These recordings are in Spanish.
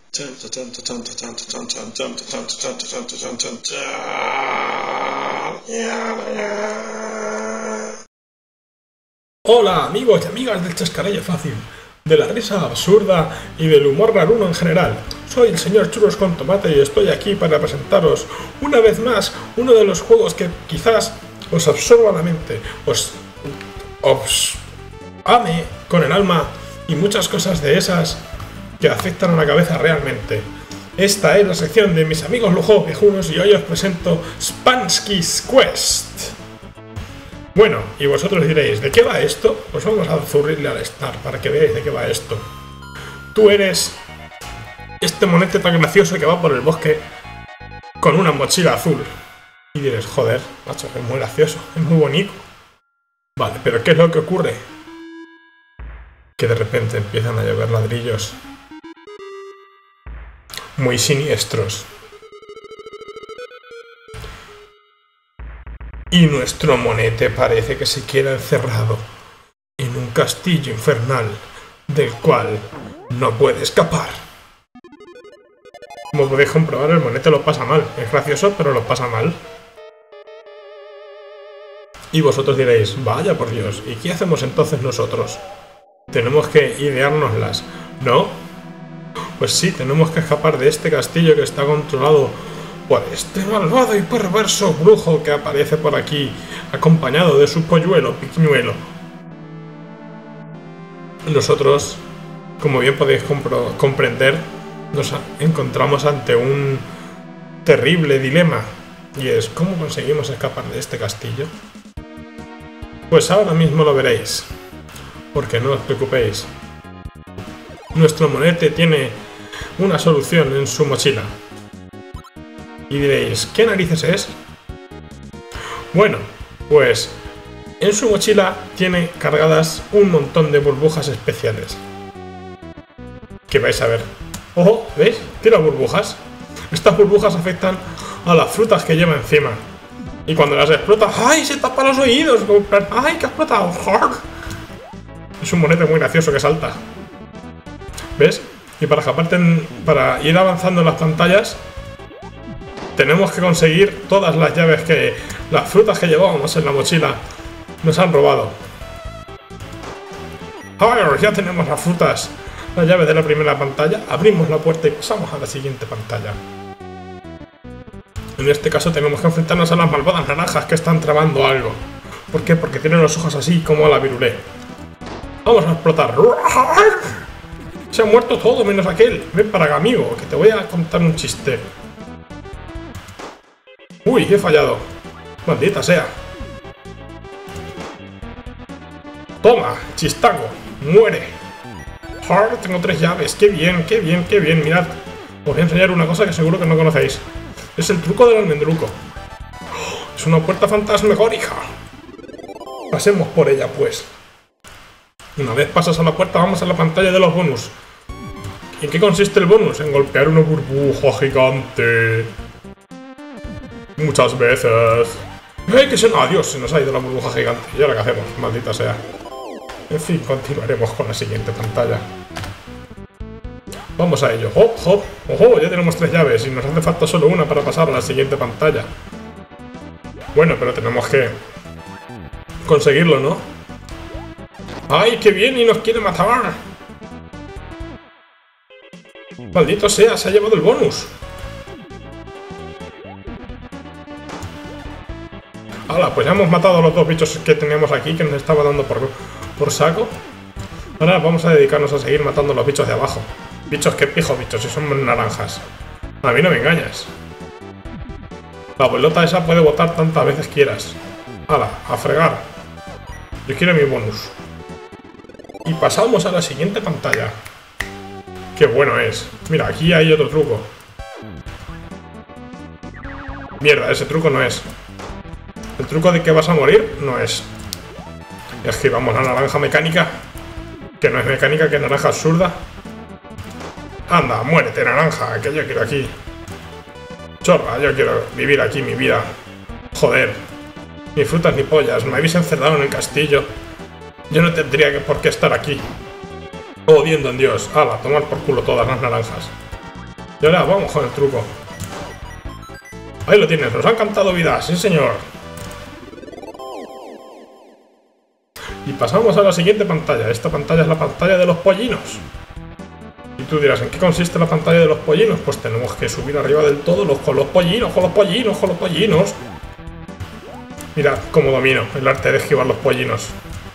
Hola amigos y amigas del Chascarrillo Fácil, de la risa absurda y del humor raruno en general. Soy el señor Churros con Tomate y estoy aquí para presentaros una vez más uno de los juegos que quizás os absorba la mente, os ame con el alma y muchas cosas de esas que afectan a la cabeza realmente. Esta es la sección de mis amigos lujos viejunos y hoy os presento Spansky's Quest. Bueno, y vosotros diréis, ¿de qué va esto? Pues vamos a zurrirle al start para que veáis de qué va esto. Tú eres este monete tan gracioso que va por el bosque con una mochila azul. Y diréis, joder, macho, es muy gracioso, es muy bonito. Vale, pero ¿qué es lo que ocurre? Que de repente empiezan a llover ladrillos muy siniestros. Y nuestro monete parece que se queda encerrado en un castillo infernal del cual no puede escapar. Como podéis comprobar, el monete lo pasa mal. Es gracioso, pero lo pasa mal. Y vosotros diréis, vaya por Dios, ¿y qué hacemos entonces nosotros? Tenemos que ideárnoslas, ¿no? Pues sí, tenemos que escapar de este castillo que está controlado por este malvado y perverso brujo que aparece por aquí, acompañado de su polluelo Piquiñuelo. Nosotros, como bien podéis comprender, nos encontramos ante un terrible dilema, y es ¿cómo conseguimos escapar de este castillo? Pues ahora mismo lo veréis, porque no os preocupéis. Nuestro monete tiene una solución en su mochila. Y diréis, ¿qué narices es? Bueno, pues en su mochila tiene cargadas un montón de burbujas especiales. Que vais a ver. ¡Ojo! ¿Veis? Tira burbujas. Estas burbujas afectan a las frutas que lleva encima. Y cuando las explota, ¡ay! Se tapa los oídos. ¡Ay! ¡Que ha explotado! Es un monete muy gracioso que salta. ¿Ves? Y para ir avanzando en las pantallas, tenemos que conseguir todas las llaves que las frutas que llevábamos en la mochila nos han robado. Ahora ya tenemos las frutas, las llaves de la primera pantalla, abrimos la puerta y pasamos a la siguiente pantalla. En este caso tenemos que enfrentarnos a las malvadas naranjas que están tramando algo. ¿Por qué? Porque tienen los ojos así como a la virulé. Vamos a explotar. Se ha muerto todo menos aquel. Ven para acá, amigo, que te voy a contar un chiste. Uy, he fallado. Maldita sea. Toma, chistaco. Muere. Tengo 3 llaves. Qué bien, qué bien, qué bien. Mirad. Os voy a enseñar una cosa que seguro que no conocéis. Es el truco del almendruco. Es una puerta fantasmagórica. Pasemos por ella, pues. Una vez pasas a la puerta, vamos a la pantalla de los bonus. ¿En qué consiste el bonus? En golpear una burbuja gigante muchas veces. ¡Ay, que se nos... ¡Adiós! Se nos ha ido la burbuja gigante. ¿Y ahora qué hacemos? Maldita sea. En fin, continuaremos con la siguiente pantalla. Vamos a ello. ¡Hop, hop! ¡Ojo! Ya tenemos 3 llaves y nos hace falta solo una para pasar a la siguiente pantalla. Bueno, pero tenemos que conseguirlo, ¿no? ¡Ay, qué bien! Y nos quiere matar. ¡Maldito sea! Se ha llevado el bonus. ¡Hala! Pues ya hemos matado a los 2 bichos que teníamos aquí, que nos estaba dando por saco. Ahora vamos a dedicarnos a seguir matando a los bichos de abajo. Bichos, qué pijo bichos, si son naranjas. A mí no me engañas. La pelota esa puede botar tantas veces quieras. ¡Hala! A fregar. Yo quiero mi bonus. Y pasamos a la siguiente pantalla. ¡Qué bueno es! Mira, aquí hay otro truco. Mierda, ese truco no es. El truco de que vas a morir no es. Esquivamos la naranja mecánica. Que no es mecánica, que es naranja absurda. Anda, muérete, naranja, que yo quiero aquí. Chorra, yo quiero vivir aquí mi vida. Joder. Ni frutas ni pollas, me habéis encerrado en el castillo. Yo no tendría por qué estar aquí. Oh, bien, don Dios. Hala, tomar por culo todas las naranjas. Y ahora vamos con el truco. Ahí lo tienes, nos han cantado vidas, sí señor. Y pasamos a la siguiente pantalla. Esta pantalla es la pantalla de los pollinos. Y tú dirás, ¿en qué consiste la pantalla de los pollinos? Pues tenemos que subir arriba del todo con los pollinos, con los pollinos, con los pollinos. Mira cómo domino el arte de esquivar los pollinos.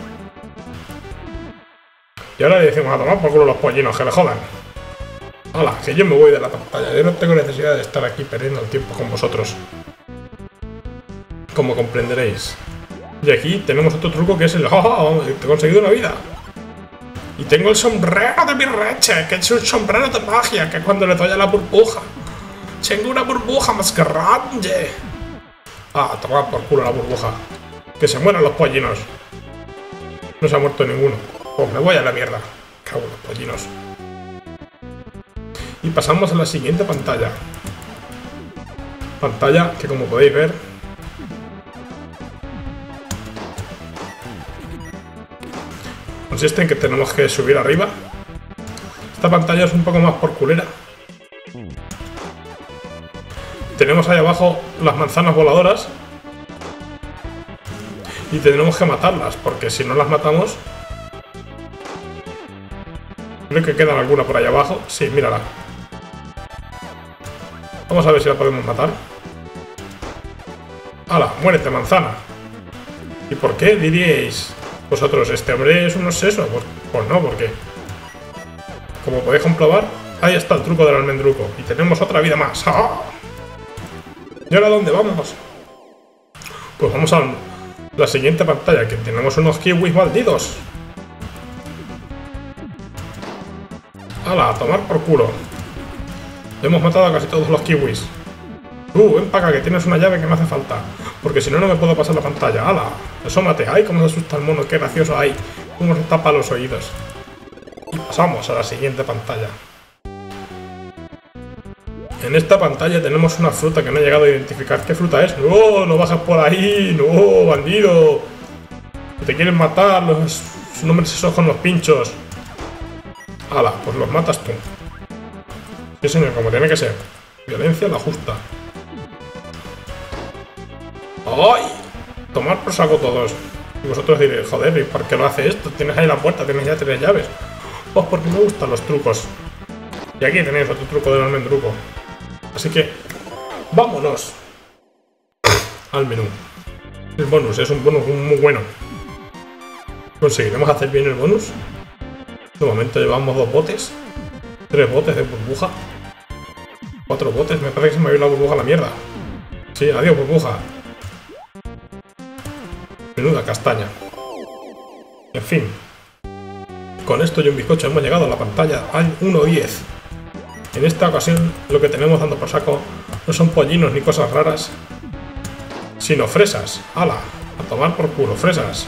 Y ahora le decimos a tomar por culo los pollinos, que le jodan. ¡Hala! Que yo me voy de la pantalla. Yo no tengo necesidad de estar aquí perdiendo el tiempo con vosotros. Como comprenderéis. Y aquí tenemos otro truco que es el... ¡Oh! He conseguido una vida. Y tengo el sombrero de mi reche, que es un sombrero de magia, que cuando le doy a la burbuja. Tengo una burbuja más grande. Ah, tomad por culo la burbuja. Que se mueran los pollinos. No se ha muerto ninguno. Pues me voy a la mierda. Cago en los pollinos. Y pasamos a la siguiente pantalla. Pantalla que, como podéis ver, consiste en que tenemos que subir arriba. Esta pantalla es un poco más por culera. Tenemos ahí abajo las manzanas voladoras. Y tenemos que matarlas, porque si no las matamos... Creo que quedan alguna por ahí abajo. Sí, mírala. Vamos a ver si la podemos matar. ¡Hala! ¡Muérete, manzana! ¿Y por qué diríais vosotros, este hombre es un obseso? Pues no, porque... como podéis comprobar, ahí está el truco del almendruco. Y tenemos otra vida más. ¡Ah! ¿Y ahora dónde vamos? Pues vamos a la siguiente pantalla, que tenemos unos kiwis malditos. ¡Hala! A tomar por culo. Hemos matado a casi todos los kiwis. Ven para acá, que tienes una llave que me hace falta. Porque si no, no me puedo pasar la pantalla. ¡Hala! Asómate. ¡Ay, cómo se asusta el mono! ¡Qué gracioso! ¡Ay! Cómo se tapa los oídos. Y pasamos a la siguiente pantalla. En esta pantalla tenemos una fruta que no he llegado a identificar. ¿Qué fruta es? ¡No! ¡No bajas por ahí! ¡No, bandido! ¡Te quieren matar! Los nombres esos con los pinchos. ¡Hala! Pues los matas tú. Sí, señor, como tiene que ser. Violencia la justa. ¡Ay! Tomar por saco todos. Y vosotros diréis, joder, ¿y por qué lo hace esto? Tienes ahí la puerta, tienes ya 3 llaves. Pues porque me gustan los trucos. Y aquí tenéis otro truco del almendruco. Así que, vámonos al menú. El bonus es un bonus muy bueno. ¿Conseguiremos hacer bien el bonus? De momento llevamos 2 botes. 3 botes de burbuja. 4 botes, me parece que se me ha ido la burbuja a la mierda. Sí, adiós burbuja. Menuda castaña. En fin. Con esto y un bizcocho hemos llegado a la pantalla al 1.10. En esta ocasión lo que tenemos dando por saco no son pollinos ni cosas raras, sino fresas. ¡Hala! A tomar por culo, fresas.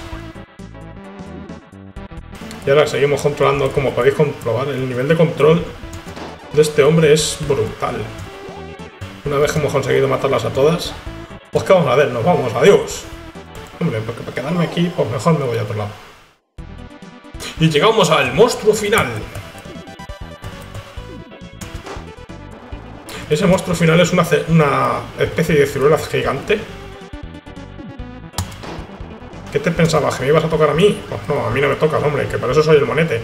Y ahora seguimos controlando. Como podéis comprobar, el nivel de control de este hombre es brutal. Una vez que hemos conseguido matarlas a todas, pues ¿qué vamos a ver? Nos vamos, adiós. Hombre, porque para quedarme aquí, pues mejor me voy a otro lado. Y llegamos al monstruo final. Ese monstruo final es una especie de ciruela gigante. ¿Qué te pensabas? ¿Que me ibas a tocar a mí? Pues no, a mí no me tocas, hombre, que por eso soy el monete.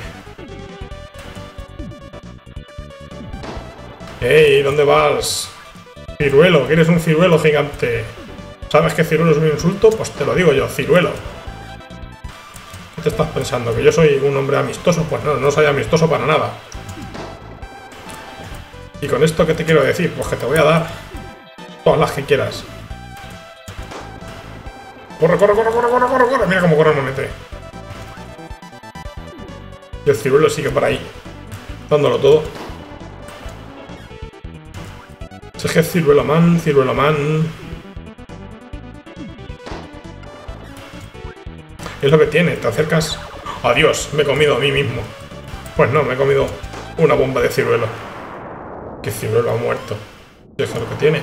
¡Ey! ¿Dónde vas? Ciruelo, que eres un ciruelo gigante. ¿Sabes que ciruelo es un insulto? Pues te lo digo yo, ciruelo. ¿Qué te estás pensando? ¿Que yo soy un hombre amistoso? Pues no, no soy amistoso para nada. ¿Y con esto qué te quiero decir? Pues que te voy a dar todas las que quieras. ¡Corre, corre, corre, corre, corre, corre, corre! Mira cómo corre el monete. Y el ciruelo sigue por ahí, dándolo todo. Si es que es ciruelo man, ciruelo man. Es lo que tiene, te acercas... ¡Adiós! Me he comido a mí mismo. Pues no, me he comido una bomba de ciruelo. Que ciruelo ha muerto. Y eso es lo que tiene.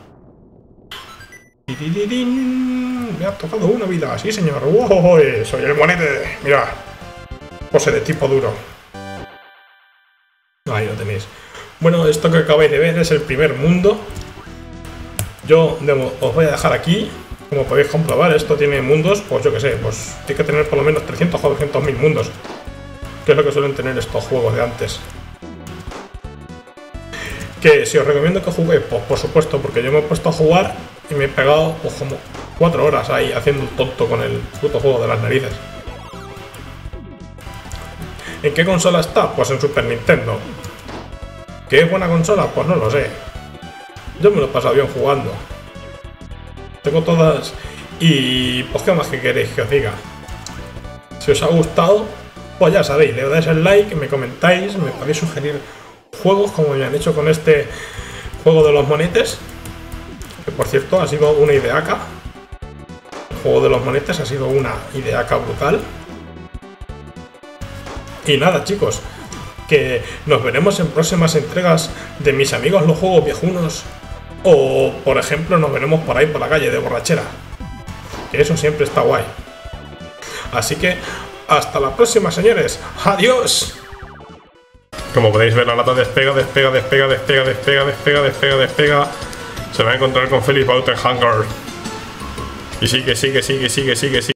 Me ha tocado una vida, sí señor. ¡Wow! Soy el monete. Mira. Pose de tipo duro. Ahí lo tenéis. Bueno, esto que acabáis de ver es el primer mundo. Yo os voy a dejar aquí. Como podéis comprobar, esto tiene mundos, pues yo que sé, pues tiene que tener por lo menos 300 o 200.000 mundos, que es lo que suelen tener estos juegos de antes. Que si os recomiendo que juguéis, pues por supuesto, porque yo me he puesto a jugar y me he pegado pues como 4 horas ahí haciendo un tonto con el puto juego de las narices. ¿En qué consola está? Pues en Super Nintendo. ¿Qué es buena consola? Pues no lo sé. Yo me lo he pasado bien jugando. Tengo todas y pues qué más que queréis que os diga. Si os ha gustado, pues ya sabéis, le dais el like, me comentáis, me podéis sugerir juegos como me han hecho con este juego de los monetes, que por cierto ha sido una ideaca. El juego de los monetes ha sido una ideaca brutal. Y nada, chicos, que nos veremos en próximas entregas de Mis Amigos los Juegos Viejunos. O, por ejemplo, nos veremos por ahí por la calle de borrachera. Que eso siempre está guay. Así que, hasta la próxima, señores. ¡Adiós! Como podéis ver, la lata despega. Se va a encontrar con Felix Bautenhanger. Y sigue.